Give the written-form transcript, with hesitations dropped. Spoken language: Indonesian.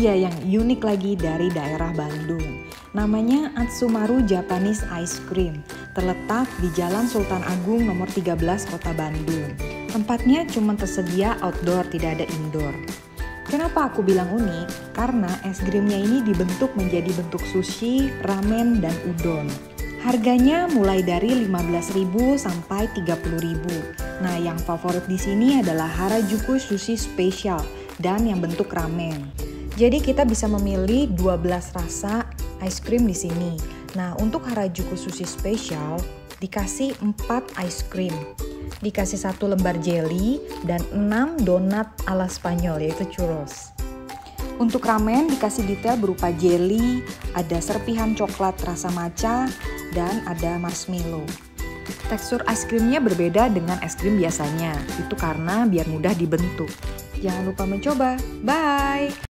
dia yang unik lagi dari daerah Bandung. Namanya Atsumaru Japanese Ice Cream. Terletak di Jalan Sultan Agung nomor 13 Kota Bandung. Tempatnya cuma tersedia outdoor, tidak ada indoor. Kenapa aku bilang unik? Karena es krimnya ini dibentuk menjadi bentuk sushi, ramen, dan udon. Harganya mulai dari 15.000 sampai 30.000. Nah, yang favorit di sini adalah Harajuku Sushi Special dan yang bentuk ramen. Jadi kita bisa memilih 12 rasa ice cream di sini. Nah, untuk Harajuku Sushi Special dikasih 4 ice cream. Dikasih 1 lembar jelly dan 6 donat ala Spanyol yaitu churros. Untuk ramen dikasih detail berupa jelly, ada serpihan coklat rasa matcha, dan ada marshmallow. Tekstur es krimnya berbeda dengan es krim biasanya, itu karena biar mudah dibentuk. Jangan lupa mencoba. Bye!